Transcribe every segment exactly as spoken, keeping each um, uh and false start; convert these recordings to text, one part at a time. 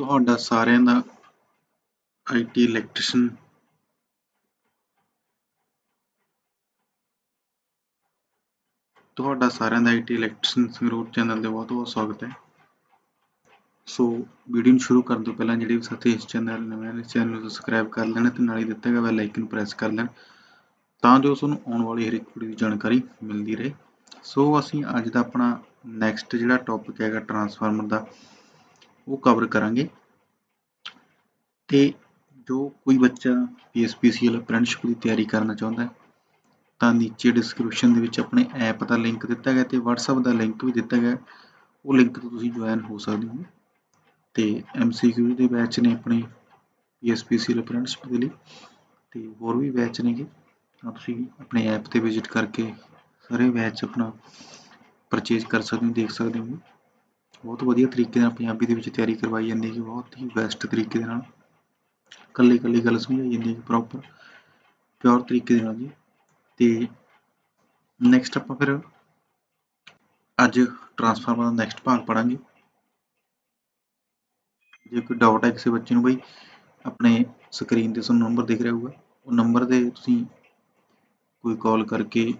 ਤੁਹਾਡਾ ਸਾਰਿਆਂ ਦਾ ਆਈ ਟੀ ਇਲੈਕਟ੍ਰੀਸ਼ਨ ਤੁਹਾਡਾ ਸਾਰਿਆਂ ਦਾ I T electrician Sangrur channel ਤੇ ਬਹੁਤ ਬਹੁਤ ਸਵਾਗਤ ਹੈ। ਸੋ ਵੀਡੀਓ ਨੂੰ ਸ਼ੁਰੂ ਕਰਨ ਤੋਂ ਪਹਿਲਾਂ ਜਿਹੜੇ ਵੀ ਸਾਥੀ ਇਸ ਚੈਨਲ ਨਵੇਂ ਨੇ ਚੈਨਲ ਨੂੰ ਸਬਸਕ੍ਰਾਈਬ ਕਰ ਲੈਣ ਤੇ ਨਾਲ ਹੀ ਦਿੱਤਾ ਗਿਆ ਬੈਲ ਆਈਕਨ ਪ੍ਰੈਸ ਕਰ ਲੈਣ ਤਾਂ ਜੋ ਤੁਹਾਨੂੰ ਆਉਣ ਵਾਲੀ ਹਰ ਇੱਕ ਵੀਡੀਓ ਦੀ ਜਾਣਕਾਰੀ ਮਿਲਦੀ ਰਹੇ। ਸੋ ਅਸੀਂ ਅੱਜ ਦਾ ਆਪਣਾ ਨੈਕਸਟ ਜਿਹੜਾ ਟੌਪਿਕ ਹੈਗਾ ਟਰਾਂਸਫਾਰਮਰ ਦਾ ਉਹ ਕਵਰ ਕਰਾਂਗੇ। ਤੇ ਜੋ ਕੋਈ ਬੱਚਾ P S P C L apprenticeship ਦੀ ਤਿਆਰੀ ਕਰਨਾ ਚਾਹੁੰਦਾ ਹੈ ਤਾਂ ਨੀਚੇ ਡਿਸਕ੍ਰਿਪਸ਼ਨ ਦੇ ਵਿੱਚ ਆਪਣੇ ਐਪ ਦਾ ਲਿੰਕ ਦਿੱਤਾ ਗਿਆ ਤੇ WhatsApp ਦਾ ਲਿੰਕ ਵੀ ਦਿੱਤਾ ਗਿਆ, ਉਹ ਲਿੰਕ ਤੋਂ ਤੁਸੀਂ ਜੁਆਇਨ ਹੋ ਸਕਦੇ ਹੋ। ਤੇ ਐਮ ਸੀ ਕਿਊ ਦੇ ਬੈਚ ਨੇ ਆਪਣੇ P S P C L apprenticeship ਦੇ ਲਈ ਤੇ ਹੋਰ ਵੀ ਬੈਚ ਨੇਗੇ, ਤਾਂ ਤੁਸੀਂ ਆਪਣੇ ਐਪ ਤੇ ਵਿਜ਼ਿਟ ਕਰਕੇ ਸਾਰੇ ਬੈਚ ਆਪਣਾ ਪਰਚੇਜ਼ ਕਰ ਸਕਦੇ ਹੋ, ਦੇਖ ਸਕਦੇ ਹੋ। ਬਹੁਤ ਵਧੀਆ ਤਰੀਕੇ ਨਾਲ ਪੰਜਾਬੀ ਦੇ ਵਿੱਚ ਤਿਆਰੀ ਕਰਵਾਈ ਜਾਂਦੀ ਹੈ ਕਿ ਬਹੁਤ ਹੀ ਬੈਸਟ ਤਰੀਕੇ ਦੇ ਨਾਲ ਇਕੱਲੀ ਇਕੱਲੀ ਗੱਲ ਸਮਝਾਈ ਜਾਂਦੀ ਹੈ ਪ੍ਰੋਪਰ ਪਿਓਰ ਤਰੀਕੇ ਦੇ ਨਾਲ ਜੀ। ਤੇ ਨੈਕਸਟ ਆਪਾਂ ਫਿਰ ਅੱਜ ਟਰਾਂਸਫਾਰਮਰ ਦਾ ਨੈਕਸਟ ਭਾਗ ਪੜਾਂਗੇ। ਜੇ ਕੋਈ ਡਾਊਟ ਹੈ ਕਿਸੇ ਬੱਚੇ ਨੂੰ ਬਈ ਆਪਣੇ ਸਕਰੀਨ ਤੇ ਤੁਹਾਨੂੰ ਨੰਬਰ ਦਿਖ ਰਿਹਾ ਹੋਊਗਾ, ਉਹ ਨੰਬਰ ਤੇ ਤੁਸੀਂ ਕੋਈ ਕਾਲ ਕਰਕੇ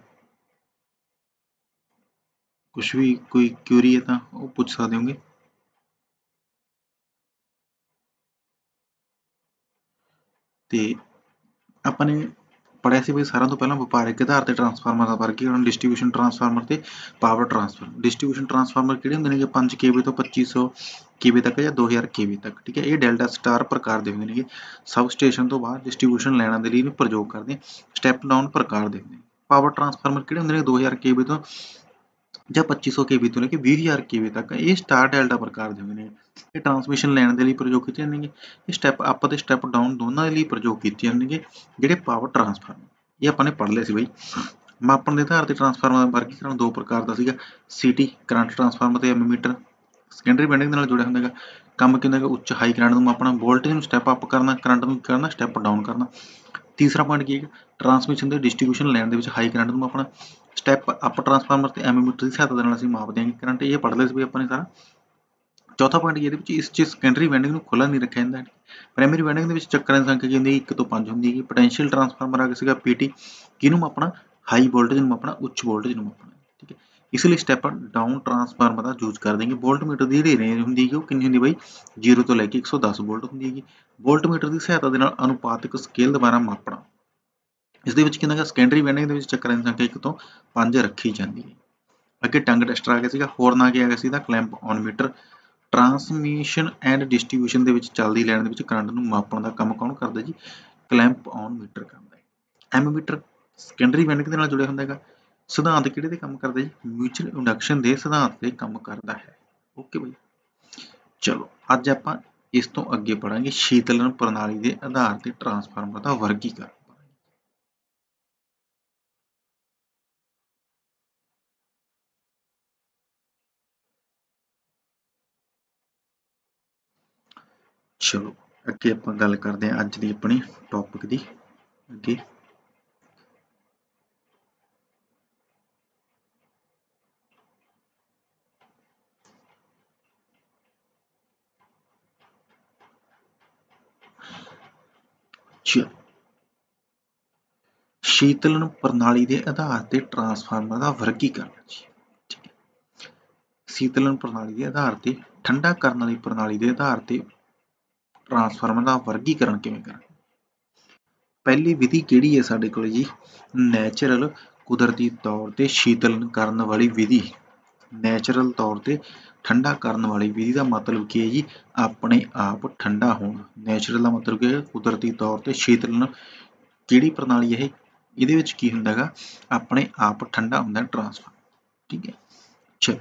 ਕੁਛ ਵੀ ਕੋਈ ਕਿਊਰੀ ਹੈ ਤਾਂ ਉਹ ਪੁੱਛ ਸਕਦੇ ਹੋਗੇ। ਤੇ ਆਪਾਂ ਨੇ ਪੜ੍ਹਿਆ ਸੀ ਬਈ ਸਾਰਿਆਂ ਤੋਂ ਪਹਿਲਾਂ ਵਪਾਰਕ ਆਧਾਰ ਤੇ ਟਰਾਂਸਫਾਰਮਰ ਦਾ ਵਰਗੀਕਰਨ, ਡਿਸਟ੍ਰੀਬਿਊਸ਼ਨ ਟਰਾਂਸਫਾਰਮਰ ਤੇ ਪਾਵਰ ਟਰਾਂਸਫਾਰਮਰ। ਡਿਸਟ੍ਰੀਬਿਊਸ਼ਨ ਟਰਾਂਸਫਾਰਮਰ ਕਿਹੜੇ ਹੁੰਦੇ ਨੇ? ਪੰਜ ਕੇ ਵੀ ਤੋਂ ਪੱਚੀ ਸੌ ਕੇ ਵੀ ਤੱਕ ਜਾਂ ਦੋ ਹਜ਼ਾਰ ਕੇ ਵੀ ਤੱਕ, ਠੀਕ ਹੈ। ਇਹ ਡੈਲਟਾ ਸਟਾਰ ਪ੍ਰਕਾਰ ਦੇ ਹੁੰਦੇ ਨੇਗੇ, ਸਬ ਸਟੇਸ਼ਨ ਤੋਂ ਬਾਅਦ ਡਿਸਟ੍ਰੀਬਿਊਸ਼ਨ ਲੈਣਾ ਦੇ ਲਈ ਇਹਨੂੰ ਪ੍ਰਯੋਗ ਕਰਦੇ, ਸਟੈਪ ਡਾਊਨ ਪ੍ਰਕਾਰ ਦੇ ਹੁੰਦੇ। ਪਾਵਰ ਟਰਾਂਸਫਾਰਮਰ ਕਿਹੜੇ ਹੁੰਦੇ ਨੇ? ਦੋ ਹਜ਼ਾਰ ਕੇ ਵੀ ਤੋਂ ਜਾਂ ਪੱਚੀ ਸੌ ਕੇ ਵੀ ਤੋਂ ਲੈ ਕੇ ਵੀਹ ਹਜ਼ਾਰ ਕੇ ਵੀ ਤੱਕ, ਇਹ ਸਟਾਰ ਡੈਲਟਾ ਪ੍ਰਕਾਰ ਦੇ ਹੁੰਦੇ ਨੇ। ਇਹ ਟਰਾਂਸਮਿਸ਼ਨ ਲੈਣ ਦੇ ਲਈ ਪ੍ਰਯੋਗ ਕੀਤੇ ਜਾਣਗੇ। ਇਹ ਸਟੈਪ ਅਪ ਅਤੇ ਸਟੈਪ ਡਾਊਨ ਦੋਨਾਂ ਦੇ ਲਈ ਪ੍ਰਯੋਗ ਕੀਤੇ ਜਾਣਗੇ ਜਿਹੜੇ ਪਾਵਰ ਟਰਾਂਸਫਾਰਮਰ। ਇਹ ਆਪਾਂ ਨੇ ਪੜ੍ਹ ਲਿਆ ਸੀ ਬਈ। ਮਾਪਣ ਦੇ ਆਧਾਰ ਤੇ ਟਰਾਂਸਫਾਰਮਰ ਦਾ ਵਰਗੀਕਰਨ ਦੋ ਪ੍ਰਕਾਰ ਦਾ ਸੀਗਾ, ਸੀਟੀ ਕਰੰਟ ਟਰਾਂਸਫਾਰਮਰ ਤੇ ਐਮੀਮੀਟਰ ਸੈਕੰਡਰੀ ਵਾਈਂਡਿੰਗ ਦੇ ਨਾਲ ਜੁੜਿਆ ਹੁੰਦਾ ਹੈਗਾ। ਕੰਮ ਕੀ ਹੁੰਦਾ ਹੈਗਾ? ਉੱਚ ਹਾਈ ਕਰੰਟ ਨੂੰ ਮਾਪਣਾ, ਵੋਲਟੇਜ ਨੂੰ ਸਟੈਪ ਅਪ ਕਰਨਾ, ਕਰੰਟ ਨੂੰ ਕਰਨਾ ਸਟੈਪ ਡਾਊਨ ਕਰਨਾ। ਤੀਸਰਾ ਪੁਆਇੰਟ ਕੀ ਹੈ? ਟਰਾਂਸਮਿਸ਼ਨ ਦੇ ਡਿਸਟ੍ਰੀਬਿਊਸ਼ਨ ਲੈਣ ਦੇ ਵਿੱਚ ਹਾਈ ਕਰੰਟ ਨੂੰ ਮਾਪਣਾ, ਸਟੈਪ ਅਪ ਟਰਾਂਸਫਾਰਮਰ ਤੇ ਐਮੀਮੀਟਰ ਦੀ ਸਹਾਇਤਾ ਦੇ ਨਾਲ ਅਸੀਂ ਮਾਪ ਦਿਆਂਗੇ ਕਰੰਟ। ਇਹ ਪੜ੍ਹ ਲਿਆ ਸੀ ਬਈ ਆਪਾਂ ਨੇ ਸਾਰਾ। ਚੌਥਾ ਪੁਆਇੰਟ ਇਹਦੇ ਵਿੱਚ ਇਸ 'ਚ ਸੈਕੰਡਰੀ ਵਾਈਂਡਿੰਗ ਨੂੰ ਖੁੱਲ੍ਹਾ ਨਹੀਂ ਰੱਖਿਆ ਜਾਂਦਾ। ਪ੍ਰਾਇਮਰੀ ਵਾਈਂਡਿੰਗ ਦੇ ਵਿੱਚ ਚੱਕਰਾਂ ਦੀ ਸੰਖਿਆ ਕੀ ਹੁੰਦੀ ਹੈ? ਇੱਕ ਤੋਂ ਪੰਜ ਹੁੰਦੀ ਹੈਗੀ। ਪੋਟੈਂਸ਼ੀਅਲ ਟਰਾਂਸਫਾਰਮਰ ਆ ਗਿਆ ਸੀਗਾ ਪੀ ਟੀ, ਕਿਹਨੂੰ ਮਾਪਣਾ? ਹਾਈ ਵੋਲਟੇਜ ਨੂੰ ਮਾਪਣਾ, ਉੱਚ ਵੋਲਟੇਜ ਨੂੰ ਮਾਪਣਾ, ਠੀਕ ਹੈ। ਇਸ ਲਈ ਸਟੈਪ ਡਾਊਨ ਟਰਾਂਸਫਾਰਮਰ ਦਾ ਯੂਜ਼ ਕਰ ਦੇਂਗੇ। ਵੋਲਟਮੀਟਰ ਦੀ ਜਿਹੜੀ ਰੇਂਜ ਹੁੰਦੀ ਹੈ ਉਹ ਕਿੰਨੀ ਹੁੰਦੀ ਬਈ? ਜ਼ੀਰੋ ਤੋਂ ਲੈ ਕੇ ਇੱਕ ਸੌ ਦਸ ਵੋਲਟ ਹੁੰਦੀ ਹੈਗੀ। ਵੋਲਟਮੀਟਰ ਦੀ ਸਹਾਇਤਾ ਦੇ ਨਾਲ ਅਨੁਪਾਤਕ ਸਕੇਲ ਦੁਆਰਾ ਮਾਪਣਾ। ਇਸ ਦੇ ਵਿੱਚ ਕੀ ਹੁੰਦਾ ਹੈਗਾ? ਸੈਕੰਡਰੀ ਵਾਈਂਡਿੰਗ ਦੇ ਵਿੱਚ ਚੱਕਰਾਂ ਦੀ ਸੰਖਿਆ ਇੱਕ ਤੋਂ ਪੰਜ ਰੱਖੀ ਜਾਂਦੀ ਹੈ। ਅੱਗੇ ਟੰਗ ਟੈਸਟਰ ਆ ਗਿਆ ਸੀਗਾ। ਹੋਰਨ ਆ ਗਿਆ ਹੈਗਾ ਸੀਗਾ clamp on meter. Transmission and distribution ਦੇ ਵਿੱਚ ਚੱਲਦੀ ਲਾਈਨ ਦੇ ਵਿੱਚ ਕਰੰਟ ਨੂੰ ਮਾਪਣ ਦਾ ਕੰਮ ਕੌਣ ਕਰਦਾ ਜੀ? ਕਲੈਂਪ ਔਨ ਮੀਟਰ ਕਰਦਾ ਹੈ। ਐਮੀਮੀਟਰ ਸੈਕੰਡਰੀ ਵਾਈਂਡਿੰਗ ਦੇ ਨਾਲ ਜੁੜਿਆ ਹੁੰਦਾ ਹੈਗਾ। ਸਿਧਾਂਤ ਕਿਹੜੇ ਤੇ ਕੰਮ ਕਰਦਾ ਜੀ? ਮਿਊਚੁਅਲ ਇੰਡਕਸ਼ਨ ਦੇ ਸਿਧਾਂਤ ਤੇ ਕੰਮ ਕਰਦਾ ਹੈ। ਓਕੇ ਬਈ, ਚਲੋ ਅੱਜ ਆਪਾਂ ਇਸ ਤੋਂ ਅੱਗੇ ਪੜਾਂਗੇ ਸ਼ੀਤਲਨ ਪ੍ਰਣਾਲੀ ਦੇ ਆਧਾਰ ਤੇ ਟਰਾਂਸਫਾਰਮਰ ਦਾ ਵਰਗੀਕਰਨ। ਚਲੋ ਅੱਗੇ ਆਪਾਂ ਗੱਲ ਕਰਦੇ ਹਾਂ ਅੱਜ ਦੀ ਆਪਣੀ ਟੌਪਿਕ ਦੀ। ਅੱਗੇ ਚਲੋ ਸ਼ੀਤਲਨ ਪ੍ਰਣਾਲੀ ਦੇ ਆਧਾਰ ਤੇ ਟਰਾਂਸਫਾਰਮਰ ਦਾ ਵਰਗੀਕਰਨ ਜੀ, ਠੀਕ ਹੈ। ਸ਼ੀਤਲਨ ਪ੍ਰਣਾਲੀ ਦੇ ਆਧਾਰ ਤੇ ਠੰਡਾ ਕਰਨ ਵਾਲੀ ਪ੍ਰਣਾਲੀ ਦੇ ਆਧਾਰ ਤੇ ਟਰਾਂਸਫਾਰਮਰ ਦਾ ਵਰਗੀਕਰਨ ਕਿਵੇਂ ਕਰਾਂਗੇ? ਪਹਿਲੀ ਵਿਧੀ ਕਿਹੜੀ ਹੈ ਸਾਡੇ ਕੋਲ ਜੀ? ਨੈਚੁਰਲ ਕੁਦਰਤੀ ਤੌਰ ਤੇ ਸ਼ੀਤਲਨ ਕਰਨ ਵਾਲੀ ਵਿਧੀ। ਨੈਚੁਰਲ ਤੌਰ ਤੇ ਠੰਡਾ ਕਰਨ ਵਾਲੀ ਵਿਧੀ ਦਾ ਮਤਲਬ ਕੀ ਹੈ ਜੀ? ਆਪਣੇ ਆਪ ਠੰਡਾ ਹੋਣਾ। ਨੈਚੁਰਲ ਦਾ ਮਤਲਬ ਕੀ ਹੈ? ਕੁਦਰਤੀ ਤੌਰ ਤੇ ਸ਼ੀਤਲਨ। ਕਿਹੜੀ ਪ੍ਰਣਾਲੀ ਇਹ? ਇਹਦੇ ਵਿੱਚ ਕੀ ਹੁੰਦਾ ਹੈਗਾ? ਆਪਣੇ ਆਪ ਠੰਡਾ ਹੁੰਦਾ ਟਰਾਂਸਫਾਰਮਰ, ਠੀਕ ਹੈ। ਚਲੋ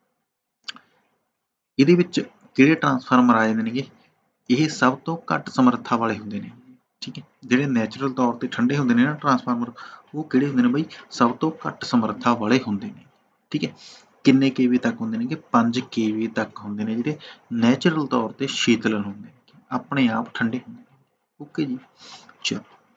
ਇਹਦੇ ਵਿੱਚ ਕਿਹੜੇ ਟਰਾਂਸਫਾਰਮਰ ਆ ਜਾਂਦੇ ਨੇਗੇ? ਇਹ ਸਭ ਤੋਂ ਘੱਟ ਸਮਰੱਥਾ ਵਾਲੇ ਹੁੰਦੇ ਨੇ, ਠੀਕ ਹੈ। ਜਿਹੜੇ ਨੈਚੁਰਲ ਤੌਰ ਤੇ ਠੰਡੇ ਹੁੰਦੇ ਨੇ ਨਾ ਟਰਾਂਸਫਾਰਮਰ, ਉਹ ਕਿਹੜੇ ਹੁੰਦੇ ਨੇ ਬਈ? ਸਭ ਤੋਂ ਘੱਟ ਸਮਰੱਥਾ ਵਾਲੇ ਹੁੰਦੇ ਨੇ, ਠੀਕ ਹੈ। ਕਿੰਨੇ ਕੇ ਵੀ ਤੱਕ ਹੁੰਦੇ ਨੇਗੇ? ਪੰਜ ਕੇ ਵੀ ਤੱਕ ਹੁੰਦੇ ਨੇ ਜਿਹੜੇ ਨੈਚੁਰਲ ਤੌਰ ਤੇ ਸ਼ੀਤਲਨ ਹੁੰਦੇ ਨੇ, ਆਪਣੇ ਆਪ ਠੰਡੇ ਹੁੰਦੇ ਨੇ। ਓਕੇ ਜੀ, ਚਲੋ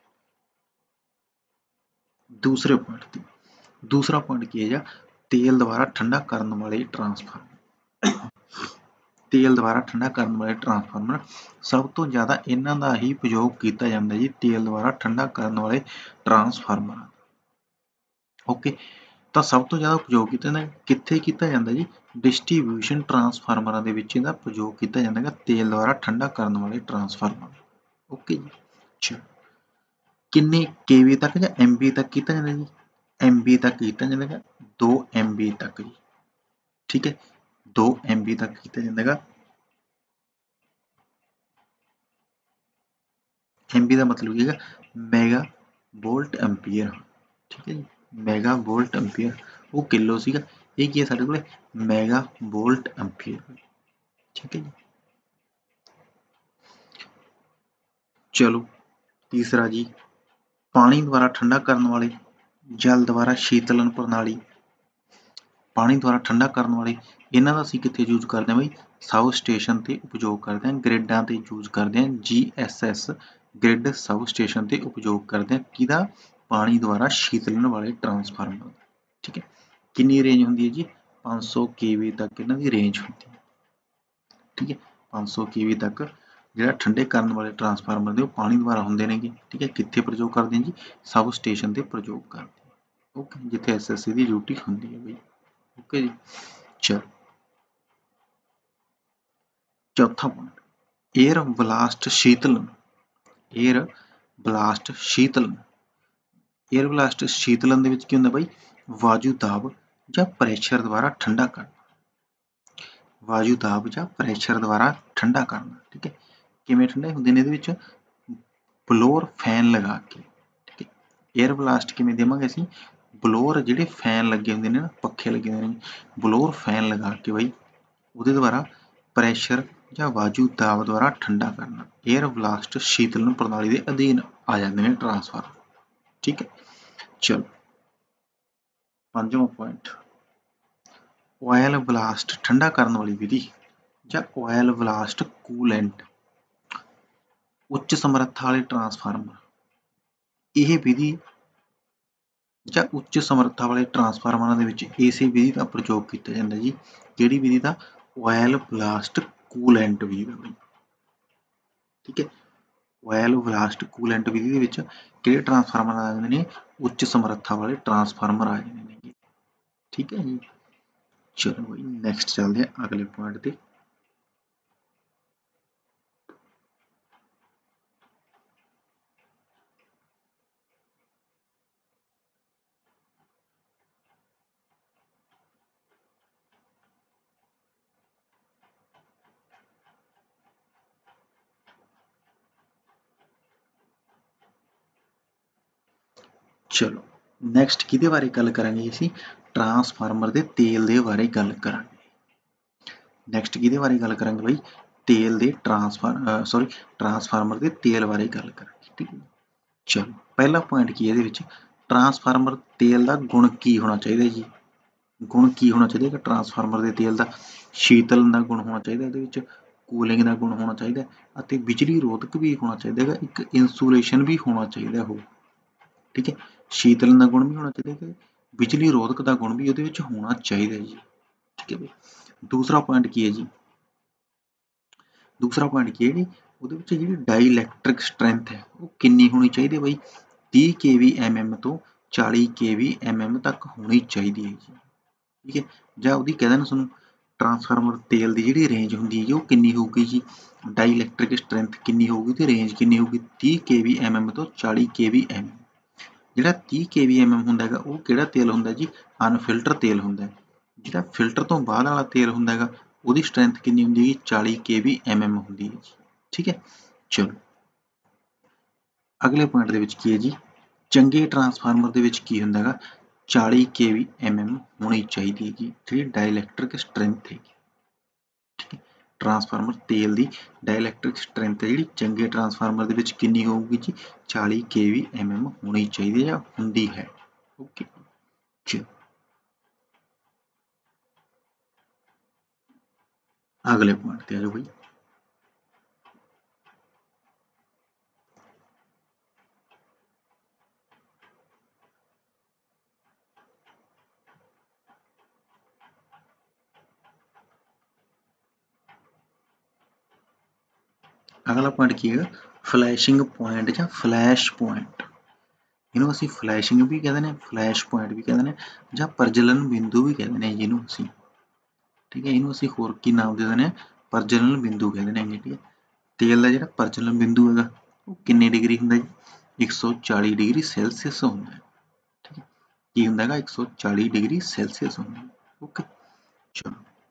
ਦੂਸਰੇ ਪੁਆਇੰਟ ਤੇ ਦੂਸਰਾ ਪੁਆਇੰਟ ਕੀ ਹੈ ਜੀ? ਤੇਲ ਦੁਆਰਾ ਠੰਡਾ ਕਰਨ ਵਾਲੇ ਟਰਾਂਸਫਾਰਮਰ। ਤੇਲ ਦੁਆਰਾ ਠੰਡਾ ਕਰਨ ਵਾਲੇ ਟਰਾਂਸਫਾਰਮਰ ਸਭ ਤੋਂ ਜ਼ਿਆਦਾ ਇਹਨਾਂ ਦਾ ਹੀ ਉਪਯੋਗ ਕੀਤਾ ਜਾਂਦਾ ਜੀ, ਤੇਲ ਦੁਆਰਾ ਠੰਡਾ ਕਰਨ ਵਾਲੇ ਟਰਾਂਸਫਾਰਮਰ। ਓਕੇ, ਤਾਂ ਸਭ ਤੋਂ ਜ਼ਿਆਦਾ ਉਪਯੋਗ ਕੀਤਾ ਜਾਂਦਾ ਕਿੱਥੇ ਕੀਤਾ ਜਾਂਦਾ ਜੀ, ਡਿਸਟ੍ਰੀਬਿਊਸ਼ਨ ਟਰਾਂਸਫਾਰਮਰਾਂ ਦੇ ਵਿੱਚ ਇਹਦਾ ਉਪਯੋਗ ਕੀਤਾ ਜਾਂਦਾ ਹੈਗਾ, ਤੇਲ ਦੁਆਰਾ ਠੰਡਾ ਕਰਨ ਵਾਲੇ ਟਰਾਂਸਫਾਰਮਰ। ਓਕੇ ਜੀ, ਅੱਛਾ ਕਿੰਨੇ ਕੇਵੀ ਤੱਕ ਜਾਂ ਐਮਬੀ ਤੱਕ ਕੀਤਾ ਜਾਂਦਾ ਜੀ, ਐਮਬੀ ਤੱਕ ਕੀਤਾ ਜਾਂਦਾ ਹੈਗਾ, ਦੋ ਐਮਬੀ ਤੱਕ ਜੀ, ਠੀਕ ਹੈ, ਦੋ ਐਮਬੀ ਤੱਕ ਕੀਤਾ ਜਾਂਦਾ ਹੈਗਾ। ਐਮਬੀ ਦਾ ਮਤਲਬ ਕੀ ਹੈਗਾ, ਮੈਗਾ ਵੋਲਟ ਐਂਪੀਅਰ, ਠੀਕ ਹੈ ਜੀ, ਮੈਗਾ ਵੋਲਟ ਐਂਪੀਅਰ, ਉਹ ਕਿਲੋ ਸੀਗਾ, ਇਹ ਕੀ ਹੈ ਸਾਡੇ ਕੋਲ ਮੈਗਾ ਵੋਲਟ ਐਂਪੀਅਰ, ਠੀਕ ਹੈ ਜੀ। ਚਲੋ ਤੀਸਰਾ ਜੀ, ਪਾਣੀ ਦੁਆਰਾ ਠੰਡਾ ਕਰਨ ਵਾਲੇ ਜਲ ਦੁਆਰਾ ਸ਼ੀਤਲਨ ਪ੍ਰਣਾਲੀ, ਪਾਣੀ ਦੁਆਰਾ ਠੰਡਾ ਕਰਨ ਵਾਲੇ ਇਹਨਾਂ ਦਾ ਅਸੀਂ ਕਿੱਥੇ ਯੂਜ਼ ਕਰਦੇ ਹਾਂ ਬਈ, ਸਬ ਸਟੇਸ਼ਨ ਤੇ ਉਪਯੋਗ ਕਰਦੇ ਹਾਂ, ਗ੍ਰਿਡਾਂ ਤੇ ਯੂਜ਼ ਕਰਦੇ ਹਾਂ, G S S grid sub station ਤੇ ਉਪਯੋਗ ਕਰਦੇ ਹਾਂ, ਕਿਹਦਾ, ਪਾਣੀ ਦੁਆਰਾ ਸ਼ੀਤਲਨ ਵਾਲੇ ਟਰਾਂਸਫਾਰਮਰ, ਠੀਕ ਹੈ। ਕਿੰਨੀ ਰੇਂਜ ਹੁੰਦੀ ਹੈ ਜੀ, ਪੰਜ ਸੌ ਕੇ ਵੀ ਤੱਕ ਇਹਨਾਂ ਦੀ ਰੇਂਜ ਹੁੰਦੀ ਹੈ, ਠੀਕ ਹੈ, ਪੰਜ ਸੌ ਕੇ ਵੀ ਤੱਕ ਜਿਹੜਾ ਠੰਡੇ ਕਰਨ ਵਾਲੇ ਟਰਾਂਸਫਾਰਮਰ ਦੇ ਉਹ ਪਾਣੀ ਦੁਆਰਾ ਹੁੰਦੇ ਨੇਗੇ, ਠੀਕ ਹੈ। ਕਿੱਥੇ ਪ੍ਰਯੋਗ ਕਰਦੇ ਹਾਂ ਜੀ, ਸਬ ਸਟੇਸ਼ਨ ਤੇ ਪ੍ਰਯੋਗ ਕਰਦੇ ਹਾਂ, ਓਕੇ, ਜਿੱਥੇ ਐਸ ਐਸ ਸੀ ਦੀ ਡਿਊਟੀ ਹੁੰਦੀ ਹੈ ਬਈ, ਓਕੇ ਜੀ। ਚਲੋ ਚੌਥਾ ਪੁਆਇੰਟ, ਏਅਰ ਬਲਾਸਟ ਸ਼ੀਤਲਨ, ਏਅਰ ਬਲਾਸਟ ਸ਼ੀਤਲਨ, ਏਅਰ ਬਲਾਸਟ ਸ਼ੀਤਲਨ ਦੇ ਵਿੱਚ ਕੀ ਹੁੰਦਾ ਬਾਈ, ਵਾਯੂ ਦਾਬ ਜਾਂ ਪ੍ਰੈਸ਼ਰ ਦੁਆਰਾ ਠੰਡਾ ਕਰਨਾ, ਵਾਯੂ ਦਾਬ ਜਾਂ ਪ੍ਰੈਸ਼ਰ ਦੁਆਰਾ ਠੰਡਾ ਕਰਨਾ, ਠੀਕ ਹੈ। ਕਿਵੇਂ ਠੰਡੇ ਹੁੰਦੇ ਨੇ ਇਹਦੇ ਵਿੱਚ, ਬਲੋਅਰ ਫੈਨ ਲਗਾ ਕੇ, ਠੀਕ ਹੈ। ਏਅਰ ਬਲਾਸਟ ਕਿਵੇਂ ਦੇਵਾਂਗੇ ਅਸੀਂ, ਬਲੋਅਰ ਜਿਹੜੇ ਫੈਨ ਲੱਗੇ ਹੁੰਦੇ ਨੇ ਨਾ, ਪੱਖੇ ਲੱਗੇ ਹੁੰਦੇ ਨੇ, ਬਲੋਅਰ ਫੈਨ ਲਗਾ ਕੇ ਬਾਈ ਉਹਦੇ ਦੁਆਰਾ ਪ੍ਰੈਸ਼ਰ ਜਾਂ ਵਾਯੂ ਦਾਬ ਦੁਆਰਾ ਠੰਡਾ ਕਰਨਾ, ਏਅਰ ਬਲਾਸਟ ਸ਼ੀਤਲਨ ਪ੍ਰਣਾਲੀ ਦੇ ਅਧੀਨ ਆ ਜਾਂਦੇ ਨੇ ਟਰਾਂਸਫਾਰਮਰ, ਠੀਕ ਹੈ। ਚਲੋ ਪੰਜਵਾਂ ਪੁਆਇੰਟ, ਆਇਲ ਬਲਾਸਟ ਠੰਡਾ ਕਰਨ ਵਾਲੀ ਵਿਧੀ ਜਾਂ ਆਇਲ ਬਲਾਸਟ ਕੂਲੈਂਟ, ਉੱਚ ਸਮਰੱਥਾ ਵਾਲੇ ਟਰਾਂਸਫਾਰਮਰ, ਇਹ ਵਿਧੀ ਜਾਂ ਉੱਚ ਸਮਰੱਥਾ ਵਾਲੇ ਟਰਾਂਸਫਾਰਮਰਾਂ ਦੇ ਵਿੱਚ ਇਸੇ ਵਿਧੀ ਦਾ ਪ੍ਰਯੋਗ ਕੀਤਾ ਜਾਂਦਾ ਜੀ, ਕਿਹੜੀ ਵਿਧੀ ਦਾ, ਆਇਲ ਬਲਾਸਟ ਕੂਲੈਂਟ ਵਿਧੀ ਦਾ, ਠੀਕ ਹੈ। ਆਇਲ ਬਲਾਸਟ ਕੂਲੈਂਟ ਵਿਧੀ ਦੇ ਵਿੱਚ ਕਿਹੜੇ ਟਰਾਂਸਫਾਰਮਰ ਆ ਜਾਂਦੇ ਨੇ, ਉੱਚ ਸਮਰੱਥਾ ਵਾਲੇ ਟਰਾਂਸਫਾਰਮਰ ਆ ਜਾਂਦੇ ਨੇ, ਠੀਕ ਹੈ ਜੀ। ਚਲੋ ਬਈ ਨੈਕਸਟ ਚੱਲਦੇ ਹਾਂ ਅਗਲੇ ਪੁਆਇੰਟ ਤੇ, ਚਲੋ ਨੈਕਸਟ ਕਿਹਦੇ ਬਾਰੇ ਗੱਲ ਕਰਾਂਗੇ ਅਸੀਂ, ਟਰਾਂਸਫਾਰਮਰ ਦੇ ਤੇਲ ਦੇ ਬਾਰੇ ਗੱਲ ਕਰਾਂਗੇ। ਨੈਕਸਟ ਕਿਹਦੇ ਬਾਰੇ ਗੱਲ ਕਰਾਂਗੇ ਬਾਈ, ਤੇਲ ਦੇ ਟਰਾਂਸਫਾਰ ਸੌਰੀ ਟਰਾਂਸਫਾਰਮਰ ਦੇ ਤੇਲ ਬਾਰੇ ਗੱਲ ਕਰਾਂਗੇ, ਠੀਕ ਹੈ। ਚਲੋ ਪਹਿਲਾ ਪੁਆਇੰਟ ਕੀ ਹੈ ਇਹਦੇ ਵਿੱਚ, ਟਰਾਂਸਫਾਰਮਰ ਤੇਲ ਦਾ ਗੁਣ ਕੀ ਹੋਣਾ ਚਾਹੀਦਾ ਜੀ, ਗੁਣ ਕੀ ਹੋਣਾ ਚਾਹੀਦਾ ਕਿ ਟਰਾਂਸਫਾਰਮਰ ਦੇ ਤੇਲ ਦਾ, ਸ਼ੀਤਲਨ ਦਾ ਗੁਣ ਹੋਣਾ ਚਾਹੀਦਾ ਇਹਦੇ ਵਿੱਚ, ਕੂਲਿੰਗ ਦਾ ਗੁਣ ਹੋਣਾ ਚਾਹੀਦਾ, ਅਤੇ ਬਿਜਲੀ ਰੋਧਕ ਵੀ ਹੋਣਾ ਚਾਹੀਦਾ ਹੈਗਾ, ਇੱਕ ਇਨਸੂਲੇਸ਼ਨ ਵੀ ਹੋਣਾ ਚਾਹੀਦਾ ਉਹ, ਠੀਕ ਹੈ। ਸ਼ੀਤਲਨ ਦਾ ਗੁਣ ਵੀ ਹੋਣਾ ਚਾਹੀਦਾ, ਬਿਜਲੀ ਰੋਧਕ ਦਾ ਗੁਣ ਵੀ ਉਹਦੇ ਵਿੱਚ ਹੋਣਾ ਚਾਹੀਦਾ ਜੀ, ਠੀਕ ਹੈ ਬਈ। ਦੂਸਰਾ ਪੁਆਇੰਟ ਕੀ ਹੈ ਜੀ, ਦੂਸਰਾ ਪੁਆਇੰਟ ਕੀ ਹੈ ਜੀ, ਉਹਦੇ ਵਿੱਚ ਜਿਹੜੀ ਡਾਈਲੈਕਟ੍ਰਿਕ ਸਟਰੈਂਥ ਹੈ ਉਹ ਕਿੰਨੀ ਹੋਣੀ ਚਾਹੀਦੀ ਹੈ ਬਈ, ਤੀਹ ਕੇ ਵੀ ਐਮ ਐਮ ਤੋਂ ਚਾਲੀ ਕੇ ਵੀ ਐਮ ਐਮ ਤੱਕ ਹੋਣੀ ਚਾਹੀਦੀ ਹੈ ਜੀ, ਠੀਕ ਹੈ। ਜਾਂ ਉਹਦੀ ਕਹਿ ਦੇਣਾ ਤੁਹਾਨੂੰ, ਟਰਾਂਸਫਾਰਮਰ ਤੇਲ ਦੀ ਜਿਹੜੀ ਰੇਂਜ ਹੁੰਦੀ ਹੈ ਜੀ ਉਹ ਕਿੰਨੀ ਹੋਊਗੀ ਜੀ, ਡਾਈਲੈਕਟ੍ਰਿਕ ਸਟਰੈਂਥ ਕਿੰਨੀ ਹੋਊਗੀ ਤੇ ਰੇਂਜ ਕਿੰਨੀ ਹੋਊਗੀ, ਤੀਹ ਕੇ ਵੀ ਐਮ ਐਮ ਤੋਂ ਚਾਲੀ ਕੇ ਵੀ ਐਮ ਐਮ। ਜਿਹੜਾ ਤੀਹ ਕੇ ਵੀ ਐਮ ਐਮ ਹੁੰਦਾ ਹੈਗਾ ਉਹ ਕਿਹੜਾ ਤੇਲ ਹੁੰਦਾ ਜੀ, ਅਨਫਿਲਟਰ ਤੇਲ ਹੁੰਦਾ, ਜਿਹੜਾ ਫਿਲਟਰ ਤੋਂ ਬਾਅਦ ਵਾਲਾ ਤੇਲ ਹੁੰਦਾ ਹੈਗਾ ਉਹਦੀ ਸਟਰੈਂਥ ਕਿੰਨੀ ਹੁੰਦੀ ਹੈ, ਚਾਲੀ ਕੇ ਵੀ ਐਮ ਐਮ ਹੁੰਦੀ ਹੈ ਜੀ, ਠੀਕ ਹੈ। ਚਲੋ ਅਗਲੇ ਪੁਆਇੰਟ ਦੇ ਵਿੱਚ ਕੀ ਹੈ ਜੀ, ਚੰਗੇ ਟਰਾਂਸਫਾਰਮਰ ਦੇ ਵਿੱਚ ਕੀ ਹੁੰਦਾ ਹੈਗਾ, ਚਾਲੀ ਕੇ ਵੀ ਐਮ ਐਮ ਹੋਣੀ ਚਾਹੀਦੀ ਹੈ ਜੀ, ਜਿਹੜੀ ਡਾਈਲੈਕਟ੍ਰਿਕ ਸਟਰੈਂਥ ਹੈ, ਠੀਕ ਹੈ। ਟਰਾਂਸਫਾਰਮਰ ਤੇਲ ਦੀ ਡਾਈਲੈਕਟ੍ਰਿਕ ਸਟਰੈਂਥ ਹੈ ਜਿਹੜੀ ਚੰਗੇ ਟਰਾਂਸਫਾਰਮਰ ਦੇ ਵਿੱਚ ਕਿੰਨੀ ਹੋਊਗੀ ਜੀ, ਚਾਲੀ ਕੇ ਵੀ ਐਮ ਐਮ ਹੋਣੀ ਚਾਹੀਦੀ ਹੈ ਜਾਂ ਹੁੰਦੀ ਹੈ, ਓਕੇ। ਅਗਲੇ ਪੁਆਇੰਟ ਤੇ ਆ ਜਾਓ ਬਈ, ਅਗਲਾ ਪੁਆਇੰਟ ਕੀ ਹੈਗਾ, ਫਲੈਸ਼ਿੰਗ ਪੁਆਇੰਟ ਜਾਂ ਫਲੈਸ਼ ਪੁਆਇੰਟ। ਇਹਨੂੰ ਅਸੀਂ ਫਲੈਸ਼ਿੰਗ ਵੀ ਕਹਿੰਦੇ ਨੇ, ਫਲੈਸ਼ ਪੁਆਇੰਟ ਵੀ ਕਹਿੰਦੇ ਨੇ, ਜਾਂ ਪ੍ਰਜਲਨ ਬਿੰਦੂ ਵੀ ਕਹਿੰਦੇ ਨੇ ਜਿਹਨੂੰ ਅਸੀਂ, ਠੀਕ ਹੈ। ਇਹਨੂੰ ਅਸੀਂ ਹੋਰ ਕੀ ਨਾਮ ਦੇ ਦਿੰਦੇ ਹਾਂ, ਪ੍ਰਜਲਨ ਬਿੰਦੂ ਕਹਿੰਦੇ ਨੇ, ਠੀਕ ਹੈ। ਤੇਲ ਦਾ ਜਿਹੜਾ ਪ੍ਰਜਲਨ ਬਿੰਦੂ ਹੈਗਾ ਉਹ ਕਿੰਨੇ ਡਿਗਰੀ ਹੁੰਦਾ ਜੀ, ਇੱਕ ਸੌ ਚਾਲੀ ਡਿਗਰੀ ਸੈਲਸੀਅਸ ਹੁੰਦਾ ਹੈ, ਠੀਕ ਹੈ। ਕੀ ਹੁੰਦਾ ਹੈਗਾ, ਇੱਕ ਸੌ ਚਾਲੀ ਡਿਗਰੀ ਸੈਲਸੀਅਸ ਹੁੰਦਾ ਹੈ। ਓਕੇ, ਚਲੋ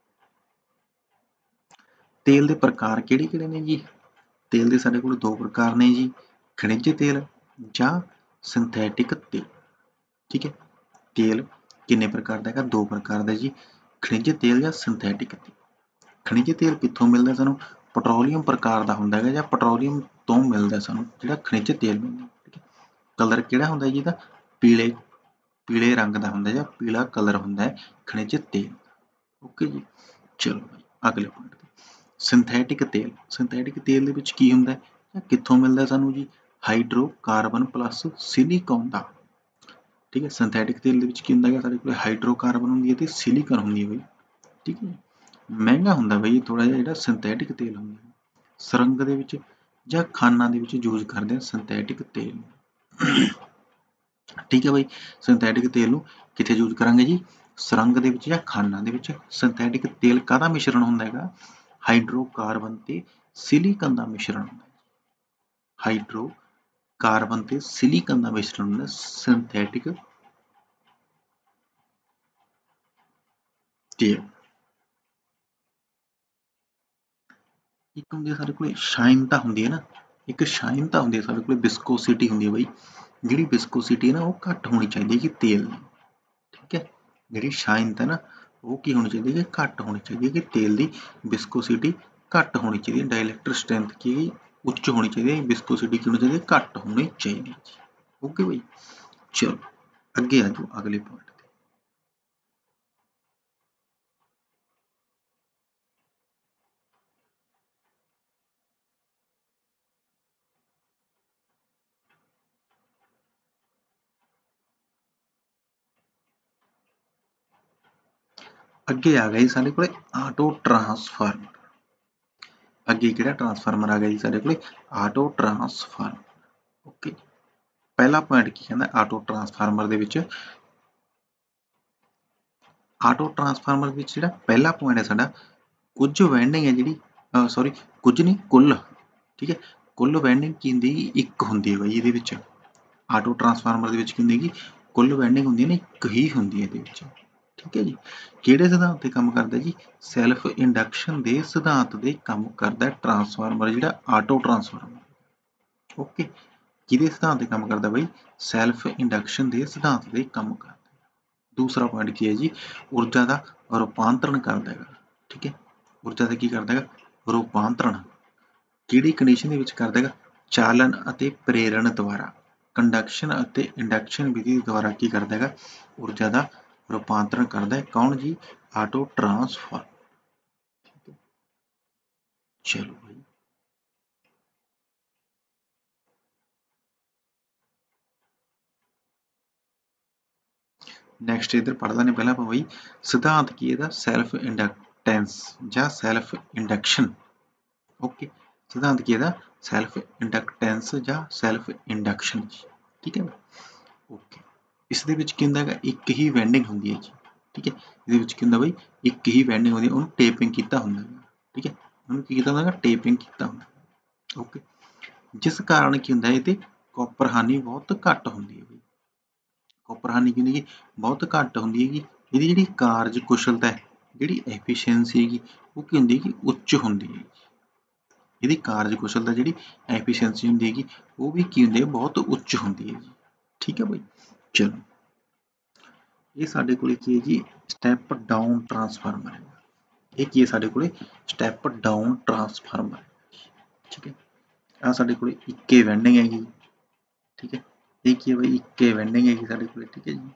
ਤੇਲ ਦੇ ਪ੍ਰਕਾਰ ਕਿਹੜੇ ਕਿਹੜੇ ਨੇ ਜੀ, ਤੇਲ ਦੇ ਸਾਡੇ ਕੋਲ ਦੋ ਪ੍ਰਕਾਰ ਨੇ ਜੀ, ਖਣਿਜ ਤੇਲ ਜਾਂ ਸਿੰਥੈਟਿਕ ਤੇਲ, ਠੀਕ ਹੈ। ਤੇਲ ਕਿੰਨੇ ਪ੍ਰਕਾਰ ਦਾ ਹੈਗਾ, ਦੋ ਪ੍ਰਕਾਰ ਦਾ ਜੀ, ਖਣਿਜ ਤੇਲ ਜਾਂ ਸਿੰਥੈਟਿਕ ਤੇਲ। ਖਣਿਜ ਤੇਲ ਕਿੱਥੋਂ ਮਿਲਦਾ ਸਾਨੂੰ, ਪੈਟਰੋਲੀਅਮ ਪ੍ਰਕਾਰ ਦਾ ਹੁੰਦਾ ਹੈਗਾ ਜਾਂ ਪੈਟਰੋਲੀਅਮ ਤੋਂ ਮਿਲਦਾ ਸਾਨੂੰ ਜਿਹੜਾ ਖਣਿਜ ਤੇਲ ਮਿਲਦਾ, ਠੀਕ ਹੈ। ਕਲਰ ਕਿਹੜਾ ਹੁੰਦਾ ਜੀ ਇਹਦਾ, ਪੀਲੇ ਪੀਲੇ ਰੰਗ ਦਾ ਹੁੰਦਾ ਜਾਂ ਪੀਲਾ ਕਲਰ ਹੁੰਦਾ ਹੈ ਖਣਿਜ ਤੇਲ। ਓਕੇ ਜੀ, ਚਲੋ ਅਗਲੇ ਪੁਆਇੰਟ ਤੇ, ਸਿੰਥੈਟਿਕ ਤੇਲ। ਸਿੰਥੈਟਿਕ ਤੇਲ ਦੇ ਵਿੱਚ ਕੀ ਹੁੰਦਾ ਹੈ ਜਾਂ ਕਿੱਥੋਂ ਮਿਲਦਾ ਸਾਨੂੰ ਜੀ, ਹਾਈਡਰੋਕਾਰਬਨ ਪਲੱਸ ਸਿਲੀਕਨ ਦਾ, ਠੀਕ ਹੈ। ਸਿੰਥੈਟਿਕ ਤੇਲ ਦੇ ਵਿੱਚ ਕੀ ਹੁੰਦਾ ਹੈਗਾ, ਸਾਡੇ ਕੋਲ ਹਾਈਡਰੋਕਾਰਬਨ ਹੁੰਦੀ ਹੈ ਤੇ ਸਿਲੀਕਨ ਹੁੰਦੀ ਹੈ ਬਈ, ਠੀਕ ਹੈ। ਮਹਿੰਗਾ ਹੁੰਦਾ ਬਈ ਥੋੜਾ ਜਿਹਾ ਜਿਹੜਾ ਸਿੰਥੈਟਿਕ ਤੇਲ ਹੁੰਦਾ, ਸੁਰੰਗ ਦੇ ਵਿੱਚ ਜਾਂ ਖਾਨਾਂ ਦੇ ਵਿੱਚ ਯੂਜ਼ ਕਰਦੇ ਆ ਸਿੰਥੈਟਿਕ ਤੇਲ, ਠੀਕ ਹੈ ਬਈ। ਸਿੰਥੈਟਿਕ ਤੇਲ ਨੂੰ ਕਿੱਥੇ ਯੂਜ਼ ਕਰਾਂਗੇ ਜੀ, ਸੁਰੰਗ ਦੇ ਵਿੱਚ ਜਾਂ ਖਾਨਾਂ ਦੇ ਵਿੱਚ। ਸਿੰਥੈਟਿਕ ਤੇਲ ਕਾਹਦਾ ਮਿਸ਼ਰਣ ਹੁੰਦਾ ਹੈਗਾ, ਹਾਈਡਰੋਕਾਰਬਨ ਤੇ ਸਿਲੀਕਨ ਦਾ ਮਿਸ਼ਰਣ ਹੁੰਦਾ, ਹਾਈਡਰੋਕਾਰਬਨ ਤੇ ਸਿਲੀਕਨ ਦਾ ਮਿਸ਼ਰਣ ਹੁੰਦਾ ਸਿੰਥੈਟਿਕ ਤੇਲ। ਇੱਕ ਹੁੰਦੀ ਹੈ ਸਾਡੇ ਕੋਲ ਸ਼ਾਈਨਤਾ ਹੁੰਦੀ ਹੈ ਨਾ, ਇੱਕ ਸ਼ਾਈਨਤਾ ਹੁੰਦੀ ਹੈ ਸਾਡੇ ਕੋਲ, ਵਿਸਕੋਸਿਟੀ ਹੁੰਦੀ ਹੈ ਬਈ, ਜਿਹੜੀ ਵਿਸਕੋਸਿਟੀ ਹੈ ਨਾ ਉਹ ਘੱਟ ਹੋਣੀ ਚਾਹੀਦੀ ਹੈ ਕਿ ਤੇਲ ਦੀ, ਠੀਕ ਹੈ। ਜਿਹੜੀ ਸ਼ਾਈਨਤਾ ਨਾ ਉਹ ਕੀ ਹੋਣੀ ਚਾਹੀਦੀ ਹੈ, ਘੱਟ ਹੋਣੀ ਚਾਹੀਦੀ ਹੈ ਕਿ ਤੇਲ ਦੀ ਵਿਸਕੋਸਿਟੀ ਘੱਟ ਹੋਣੀ ਚਾਹੀਦੀ ਹੈ। ਡਾਇਲੈਕਟ੍ਰਿਕ ਸਟਰੈਂਥ ਕੀ ਉੱਚ ਹੋਣੀ ਚਾਹੀਦੀ ਹੈ, ਵਿਸਕੋਸਿਟੀ ਕੀ ਹੋਣੀ ਚਾਹੀਦੀ ਹੈ, ਘੱਟ ਹੋਣੀ ਚਾਹੀਦੀ ਹੈ। ਓਕੇ ਬਈ, ਚਲੋ ਅੱਗੇ ਆ ਜਾਓ ਅਗਲੇ ਪੁਆਇੰਟ ਤੇ। ਅੱਗੇ ਆ ਗਿਆ ਜੀ ਸਾਡੇ ਕੋਲੇ ਆਟੋ ਟਰਾਂਸਫਾਰਮਰ। ਅੱਗੇ ਕਿਹੜਾ ਟਰਾਂਸਫਾਰਮਰ ਆ ਗਿਆ ਜੀ ਸਾਡੇ ਕੋਲੇ, ਆਟੋ ਟਰਾਂਸਫਾਰਮਰ। ਓਕੇ, ਪਹਿਲਾ ਪੁਆਇੰਟ ਕੀ ਕਹਿੰਦਾ, ਆਟੋ ਟਰਾਂਸਫਾਰਮਰ ਦੇ ਵਿੱਚ, ਆਟੋ ਟਰਾਂਸਫਾਰਮਰ ਵਿੱਚ ਜਿਹੜਾ ਪਹਿਲਾ ਪੁਆਇੰਟ ਹੈ ਸਾਡਾ, ਕੁਝ ਵਾਈਂਡਿੰਗ ਹੈ ਜਿਹੜੀ, ਸੌਰੀ ਕੁਝ ਨਹੀਂ ਕੁੱਲ, ਠੀਕ ਹੈ। ਕੁੱਲ ਵਾਈਂਡਿੰਗ ਕੀ ਹੁੰਦੀ ਹੈ, ਇੱਕ ਹੁੰਦੀ ਹੈ ਬਈ ਇਹਦੇ ਵਿੱਚ, ਆਟੋ ਟਰਾਂਸਫਾਰਮਰ ਦੇ ਵਿੱਚ ਕੀ ਹੁੰਦੀ ਹੈ, ਕੁੱਲ ਵਾਈਂਡਿੰਗ ਹੁੰਦੀ ਹੈ ਨਾ ਇੱਕ ਹੀ ਹੁੰਦੀ ਹੈ ਇਹਦੇ ਵਿੱਚ, ਠੀਕ ਹੈ ਜੀ। ਕਿਹੜੇ ਸਿਧਾਂਤ ਤੇ ਕੰਮ ਕਰਦਾ ਜੀ, ਸੈਲਫ ਇੰਡਕਸ਼ਨ ਦੇ ਸਿਧਾਂਤ ਦੇ ਕੰਮ ਕਰਦਾ ਟਰਾਂਸਫਾਰਮਰ ਜਿਹੜਾ ਆਟੋ ਟਰਾਂਸਫਾਰਮਰ। ਓਕੇ, ਕਿਹਦੇ ਸਿਧਾਂਤ ਤੇ ਕੰਮ ਕਰਦਾ ਬਈ, ਸੈਲਫ ਇੰਡਕਸ਼ਨ ਦੇ ਸਿਧਾਂਤ ਤੇ ਕੰਮ ਕਰਦਾ। ਦੂਸਰਾ ਪੁਆਇੰਟ ਕੀ ਹੈ ਜੀ, ਊਰਜਾ ਦਾ ਰੂਪਾਂਤਰਣ ਕਰਦਾ ਹੈਗਾ, ਠੀਕ ਹੈ। ਊਰਜਾ ਦਾ ਕੀ ਕਰਦਾ ਹੈਗਾ, ਰੂਪਾਂਤਰਣ। ਕਿਹੜੀ ਕੰਡੀਸ਼ਨ ਦੇ ਵਿੱਚ ਕਰਦਾ ਹੈਗਾ, ਚਾਲਨ ਅਤੇ ਪ੍ਰੇਰਣ ਦੁਆਰਾ, ਕੰਡਕਸ਼ਨ ਅਤੇ ਇੰਡਕਸ਼ਨ ਵਿਧੀ ਦੁਆਰਾ ਕੀ ਕਰਦਾ ਹੈਗਾ, ਊਰਜਾ ਦਾ ਰੂਪਾਂਤਰਣ ਕਰਦਾ ਹੈ। ਕੌਣ ਜੀ, ਆਟੋ ਟਰਾਂਸਫਾਰਮਰ, ਠੀਕ ਹੈ। ਚਲੋ ਭਾਈ ਨੈਕਸਟ ਇੱਧਰ ਪੜ੍ਹ ਲੈਣੇ ਪਹਿਲਾਂ ਆਪਾਂ ਬਈ, ਸਿਧਾਂਤ ਕੀ ਇਹਦਾ, ਸੈਲਫ ਇੰਡਕਟੈਂਸ ਜਾਂ ਸੈਲਫ ਇੰਡਕਸ਼ਨ। ਓਕੇ, ਸਿਧਾਂਤ ਕੀ ਇਹਦਾ, ਸੈਲਫ ਇੰਡਕਟੈਂਸ ਜਾਂ ਸੈਲਫ ਇੰਡਕਸ਼ਨ, ਠੀਕ ਹੈ। ਓਕੇ, ਇਸ ਦੇ ਵਿੱਚ ਕੀ ਹੁੰਦਾ ਹੈਗਾ, ਇੱਕ ਹੀ ਵੈਂਡਿੰਗ ਹੁੰਦੀ ਹੈ ਜੀ, ਠੀਕ ਹੈ। ਇਹਦੇ ਵਿੱਚ ਕੀ ਹੁੰਦਾ ਬਈ, ਇੱਕ ਹੀ ਵੈਂਡਿੰਗ ਹੁੰਦੀ ਹੈ, ਉਹਨੂੰ ਟੇਪਿੰਗ ਕੀਤਾ ਹੁੰਦਾ ਹੈ, ਠੀਕ ਹੈ। ਉਹਨੂੰ ਕੀ ਕੀਤਾ ਹੁੰਦਾ ਹੈਗਾ, ਟੇਪਿੰਗ ਕੀਤਾ ਹੁੰਦਾ। ਓਕੇ, ਜਿਸ ਕਾਰਨ ਕੀ ਹੁੰਦਾ ਹੈ, ਇਹਤੇ ਕਾਪਰ ਹਾਨੀ ਬਹੁਤ ਘੱਟ ਹੁੰਦੀ ਹੈ ਬਈ, ਕਾਪਰ ਹਾਨੀ ਕੀ ਹੁੰਦੀ ਹੈ, ਬਹੁਤ ਘੱਟ ਹੁੰਦੀ ਹੈਗੀ। ਇਹਦੀ ਜਿਹੜੀ ਕਾਰਜ ਕੁਸ਼ਲਤਾ ਹੈ, ਜਿਹੜੀ ਐਫੀਸ਼ੀਐਂਸੀ ਹੈਗੀ, ਉਹ ਕੀ ਹੁੰਦੀ ਹੈ ਕਿ ਉੱਚ ਹੁੰਦੀ ਹੈ। ਇਹਦੀ ਕਾਰਜ ਕੁਸ਼ਲਤਾ ਜਿਹੜੀ ਐਫੀਸ਼ੀਐਂਸੀ ਹੁੰਦੀ ਹੈਗੀ, ਉਹ ਵੀ ਕੀ ਹੁੰਦੀ ਹੈ, ਬਹੁਤ ਉੱਚ ਹੁੰਦੀ ਹੈ ਜੀ, ਠੀਕ ਹੈ ਬਈ। ਚਲੋ ਇਹ ਸਾਡੇ ਕੋਲੇ ਕੀ ਹੈ ਜੀ, ਸਟੈਪ ਡਾਊਨ ਟਰਾਂਸਫਾਰਮਰ ਹੈ। ਇਹ ਕੀ ਹੈ ਸਾਡੇ ਕੋਲੇ, ਸਟੈਪ ਡਾਊਨ ਟਰਾਂਸਫਾਰਮਰ, ਠੀਕ ਹੈ। ਆ ਸਾਡੇ ਕੋਲੇ ਇੱਕੇ ਵੈਂਡਿੰਗ ਹੈਗੀ, ਠੀਕ ਹੈ। ਇਹ ਕੀ ਹੈ ਬਈ, ਇੱਕੇ ਵੈਂਡਿੰਗ ਹੈਗੀ ਸਾਡੇ ਕੋਲੇ, ਠੀਕ ਹੈ ਜੀ।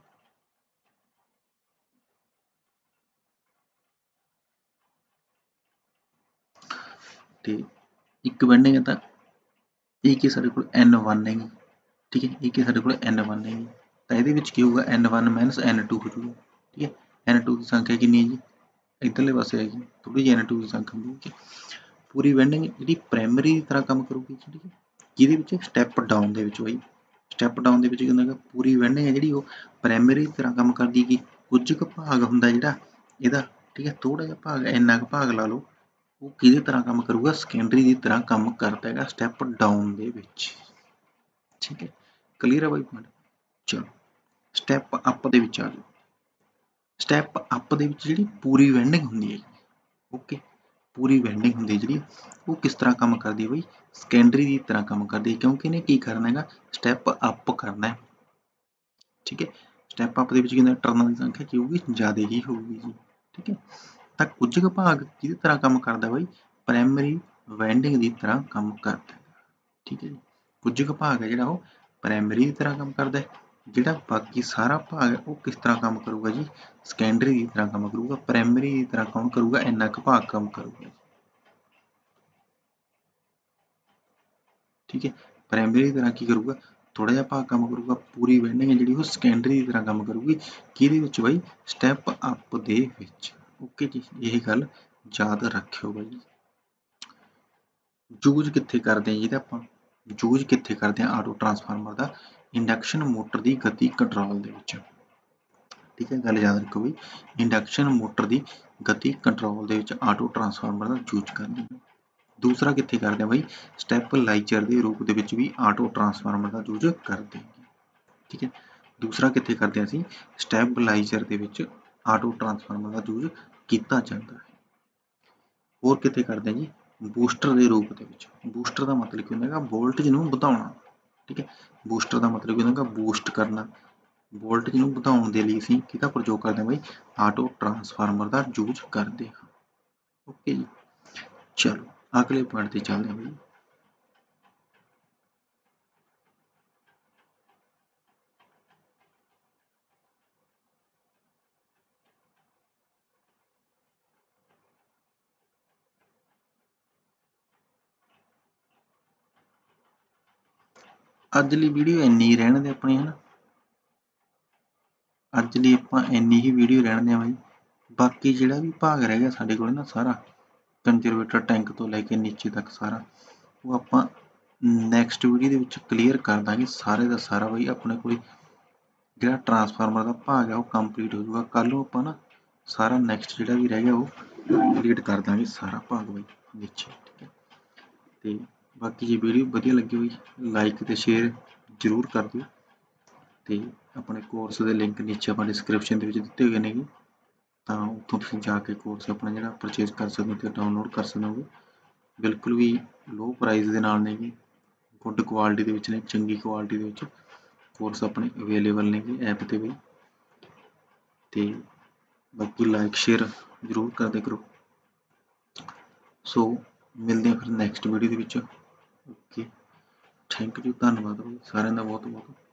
ਤੇ ਇੱਕ ਵੈਂਡਿੰਗ ਹੈ ਤਾਂ ਇਹ ਕੀ ਸਾਡੇ ਕੋਲ ਐਨ ਵਨ ਹੈਗੀ, ਠੀਕ ਹੈ। ਇਹ ਕੀ ਸਾਡੇ ਕੋਲ ਐਨ ਵਨ ਹੈਗੀ, ਤਾਂ ਇਹਦੇ ਵਿੱਚ ਕੀ ਹੋਊਗਾ, N one minus N two ਹੋ ਜਾਊਗਾ, ਠੀਕ ਹੈ। ਐਨ ਟੂ ਦੀ ਸੰਖਿਆ ਕਿੰਨੀ ਹੈ ਜੀ, ਇੱਧਰਲੇ ਪਾਸੇ ਹੈਗੀ, ਥੋੜੀ ਜਿਹੀ ਐਨ ਟੂ ਦੀ ਸੰਖਿਆ ਹੁੰਦੀ ਹੈ। ਪੂਰੀ ਵੈਂਡਿੰਗ ਜਿਹੜੀ ਪ੍ਰਾਇਮਰੀ ਦੀ ਤਰ੍ਹਾਂ ਕੰਮ ਕਰੂਗੀ ਜਿਹੜੀ ਜਿਹਦੇ ਵਿੱਚ ਸਟੈਪ ਡਾਊਨ ਦੇ ਵਿੱਚ ਬਈ ਸਟੈਪ ਡਾਊਨ ਦੇ ਵਿੱਚ ਕੀ ਹੁੰਦਾ ਹੈਗਾ ਪੂਰੀ ਵੈਂਡਿੰਗ ਹੈ ਜਿਹੜੀ ਉਹ ਪ੍ਰਾਇਮਰੀ ਦੀ ਤਰ੍ਹਾਂ ਕੰਮ ਕਰਦੀ ਹੈਗੀ। ਕੁਝ ਕੁ ਭਾਗ ਹੁੰਦਾ ਜਿਹੜਾ ਇਹਦਾ ਠੀਕ ਹੈ ਥੋੜ੍ਹਾ ਜਿਹਾ ਭਾਗ ਇੰਨਾ ਕੁ ਭਾਗ ਲਾ ਲਓ ਉਹ ਕਿਹਦੀ ਤਰ੍ਹਾਂ ਕੰਮ ਕਰੂਗਾ ਸੈਕੰਡਰੀ ਦੀ ਤਰ੍ਹਾਂ ਕੰਮ ਕਰਦਾ ਹੈਗਾ ਸਟੈਪ ਡਾਊਨ ਦੇ ਵਿੱਚ। ਠੀਕ ਹੈ ਕਲੀਅਰ ਹੈ ਬਾਈ ਪੁਆਇੰਟ। ਚਲੋ ਸਟੈਪ ਅਪ ਦੇ ਵਿੱਚ ਆ ਜਾਓ। ਸਟੈਪ ਅਪ ਦੇ ਵਿੱਚ ਜਿਹੜੀ ਪੂਰੀ ਵੈਂਡਿੰਗ ਹੁੰਦੀ ਹੈ ਓਕੇ ਪੂਰੀ ਵੈਂਡਿੰਗ ਹੁੰਦੀ ਹੈ ਜਿਹੜੀ ਉਹ ਕਿਸ ਤਰ੍ਹਾਂ ਕੰਮ ਕਰਦੀ ਹੈ ਬਈ ਸੈਕੰਡਰੀ ਦੀ ਤਰ੍ਹਾਂ ਕੰਮ ਕਰਦੀ ਹੈ ਕਿਉਂਕਿ ਇਹਨੇ ਕੀ ਕਰਨਾ ਹੈਗਾ ਸਟੈਪ ਅਪ ਕਰਨਾ ਹੈ। ਠੀਕ ਹੈ ਸਟੈਪ ਅਪ ਦੇ ਵਿੱਚ ਕੀ ਹੁੰਦਾ ਟਰਨਾਂ ਦੀ ਸੰਖਿਆ ਕੀ ਹੋਊਗੀ ਜ਼ਿਆਦਾ ਹੀ ਹੋਊਗੀ ਜੀ। ਠੀਕ ਹੈ ਤਾਂ ਕੁਝ ਕੁ ਭਾਗ ਕਿਹਦੀ ਤਰ੍ਹਾਂ ਕੰਮ ਕਰਦਾ ਬਈ ਪ੍ਰਾਇਮਰੀ ਵੈਂਡਿੰਗ ਦੀ ਤਰ੍ਹਾਂ ਕੰਮ ਕਰਦਾ। ਠੀਕ ਹੈ ਜੀ ਕੁਝ ਕੁ ਭਾਗ ਹੈ ਜਿਹੜਾ ਉਹ ਪ੍ਰਾਇਮਰੀ ਦੀ ਤਰ੍ਹਾਂ ਕੰਮ ਕਰਦਾ ਹੈ ਜਿਹੜਾ ਬਾਕੀ ਸਾਰਾ ਭਾਗ ਹੈ ਉਹ ਕਿਸ ਤਰ੍ਹਾਂ ਕੰਮ ਕਰੂਗਾ ਜੀ ਸੈਕੰਡਰੀ ਦੀ ਤਰ੍ਹਾਂ ਕੰਮ ਕਰੂਗਾ ਪ੍ਰਾਇਮਰੀ ਦੀ ਤਰ੍ਹਾਂ ਕੰਮ ਕਰੂਗਾ ਇੰਨਾ ਕੁ ਭਾਗ ਕੰਮ ਕਰੂਗਾ। ਠੀਕ ਹੈ ਪ੍ਰਾਇਮਰੀ ਦੀ ਤਰ੍ਹਾਂ ਕੀ ਕਰੂਗਾ ਥੋੜ੍ਹਾ ਜਿਹਾ ਭਾਗ ਕੰਮ ਕਰੂਗਾ ਪੂਰੀ ਵੈਂਡਿੰਗ ਹੈ ਜਿਹੜੀ ਉਹ ਸੈਕੰਡਰੀ ਦੀ ਤਰ੍ਹਾਂ ਕੰਮ ਕਰੂਗੀ ਕਿਹਦੇ ਵਿੱਚ ਬਾਈ ਸਟੈਪ ਅਪ ਦੇ ਵਿੱਚ। ਓਕੇ ਜੀ ਇਹ ਗੱਲ ਯਾਦ ਰੱਖਿਓ ਬਾਈ। ਯੂਜ਼ ਕਿੱਥੇ ਕਰਦੇ ਹਾਂ ਜਿਹਦਾ ਆਪਾਂ ਯੂਜ਼ ਕਿੱਥੇ ਕਰਦੇ ਹਾਂ ਆਟੋ ਟਰਾਂਸਫਾਰਮਰ ਦਾ ਇੰਡਕਸ਼ਨ ਮੋਟਰ ਦੀ ਗਤੀ ਕੰਟਰੋਲ ਦੇ ਵਿੱਚ। ਠੀਕ ਹੈ ਗੱਲ ਯਾਦ ਰੱਖੋ ਬਈ ਇੰਡਕਸ਼ਨ ਮੋਟਰ ਦੀ ਗਤੀ ਕੰਟਰੋਲ ਦੇ ਵਿੱਚ ਆਟੋ ਟਰਾਂਸਫਾਰਮਰ ਦਾ ਯੂਜ਼ ਕਰਦੇ ਹਾਂ। ਦੂਸਰਾ ਕਿੱਥੇ ਕਰਦੇ ਹਾਂ ਬਈ ਸਟੈਬਲਾਈਜ਼ਰ ਦੇ ਰੂਪ ਦੇ ਵਿੱਚ ਵੀ ਆਟੋ ਟਰਾਂਸਫਾਰਮਰ ਦਾ ਯੂਜ਼ ਕਰਦੇ ਹਾਂ। ਠੀਕ ਹੈ ਦੂਸਰਾ ਕਿੱਥੇ ਕਰਦੇ ਹਾਂ ਅਸੀਂ ਸਟੈਬਲਾਈਜ਼ਰ ਦੇ ਵਿੱਚ ਆਟੋ ਟਰਾਂਸਫਾਰਮਰ ਦਾ ਯੂਜ਼ ਕੀਤਾ ਜਾਂਦਾ ਹੈ। ਹੋਰ ਕਿੱਥੇ ਕਰਦੇ ਹਾਂ ਜੀ ਬੂਸਟਰ ਦੇ ਰੂਪ ਦੇ ਵਿੱਚ। ਬੂਸਟਰ ਦਾ ਮਤਲਬ ਕੀ ਹੁੰਦਾ ਹੈਗਾ ਵੋਲਟੇਜ ਨੂੰ ਵਧਾਉਣਾ। ਠੀਕ ਹੈ ਬੂਸਟਰ ਦਾ ਮਤਲਬ ਕੀ ਹੁੰਦਾ ਹੈਗਾ ਬੂਸਟ ਕਰਨਾ ਵੋਲਟੇਜ ਨੂੰ ਵਧਾਉਣ ਦੇ ਲਈ ਅਸੀਂ ਕਿਹਦਾ ਪ੍ਰਯੋਗ ਕਰਦੇ ਹਾਂ ਬਈ ਆਟੋ ਟਰਾਂਸਫਾਰਮਰ ਦਾ ਯੂਜ਼ ਕਰਦੇ ਹਾਂ। ਓਕੇ ਜੀ ਚਲੋ ਅਗਲੇ ਪੁਆਇੰਟ ਤੇ ਚੱਲਦੇ ਹਾਂ ਬਈ। ਅੱਜ ਲਈ ਵੀਡੀਓ ਇੰਨੀ ਰਹਿਣ ਦੇ ਆਪਣੀ ਹਨਾ ਅੱਜ ਲਈ ਆਪਾਂ ਇੰਨੀ ਹੀ ਵੀਡੀਓ ਰਹਿਣ ਦੇ ਬਾਈ ਬਾਕੀ ਜਿਹੜਾ ਵੀ ਭਾਗ ਰਹਿ ਗਿਆ ਸਾਡੇ ਕੋਲ ਨਾ ਸਾਰਾ ਕੰਜ਼ਰਵੇਟਰ ਟੈਂਕ ਤੋਂ ਲੈ ਕੇ ਨੀਚੇ ਤੱਕ ਸਾਰਾ ਉਹ ਆਪਾਂ ਨੈਕਸਟ ਵੀਡੀਓ ਦੇ ਵਿੱਚ ਕਲੀਅਰ ਕਰ ਦਾਂਗੇ ਸਾਰੇ ਦਾ ਸਾਰਾ ਬਾਈ ਆਪਣੇ ਕੋਲ ਜਿਹੜਾ ਟਰਾਂਸਫਾਰਮਰ ਦਾ ਭਾਗ ਹੈ ਉਹ ਕੰਪਲੀਟ ਹੋ ਜਾਊਗਾ ਕੱਲ੍ਹ ਨੂੰ ਆਪਾਂ ਨਾ ਸਾਰਾ ਨੈਕਸਟ ਜਿਹੜਾ ਵੀ ਰਹਿ ਗਿਆ ਉਹ ਕੰਪਲੀਟ ਕਰ ਦਾਂਗੇ ਸਾਰਾ ਭਾਗ ਬਾਈ ਨੀਚੇ। ਠੀਕ ਹੈ ਤੇ ਬਾਕੀ ਜੇ ਵੀਡੀਓ ਵਧੀਆ ਲੱਗੀ ਹੋਈ ਲਾਈਕ ਤੇ ਸ਼ੇਅਰ ਜ਼ਰੂਰ ਕਰ ਦਿਓ ਤੇ ਆਪਣੇ ਕੋਰਸ ਦੇ ਲਿੰਕ ਨੀਚੇ ਆਪਾਂ ਡਿਸਕ੍ਰਿਪਸ਼ਨ ਦੇ ਵਿੱਚ ਦਿੱਤੇ ਹੋਏ ਨੇਗੇ ਤਾਂ ਉੱਥੋਂ ਤੁਸੀਂ ਜਾ ਕੇ ਕੋਰਸ ਆਪਣਾ ਜਿਹੜਾ ਪਰਚੇਜ਼ ਕਰ ਸਕਦੇ ਹੋ ਤੇ ਡਾਊਨਲੋਡ ਕਰ ਸਕਦੇ ਹੋ। ਬਿਲਕੁਲ ਵੀ ਲੋਅ ਪ੍ਰਾਈਸ ਦੇ ਨਾਲ ਨੇਗੇ ਗੁੱਡ ਕੁਆਲਿਟੀ ਦੇ ਵਿੱਚ ਨੇ ਚੰਗੀ ਕੁਆਲਿਟੀ ਦੇ ਵਿੱਚ ਕੋਰਸ ਆਪਣੇ ਅਵੇਲੇਬਲ ਨੇਗੇ ਐਪ 'ਤੇ ਵੀ ਤੇ ਬਾਕੀ ਲਾਈਕ ਸ਼ੇਅਰ ਜ਼ਰੂਰ ਕਰਦੇ ਕਰੋ। ਸੋ ਮਿਲਦੇ ਹਾਂ ਫਿਰ ਨੈਕਸਟ ਵੀਡੀਓ ਦੇ ਵਿੱਚ। ਓਕੇ ਥੈਂਕ ਯੂ ਧੰਨਵਾਦ ਸਾਰਿਆਂ ਦਾ ਬਹੁਤ ਬਹੁਤ।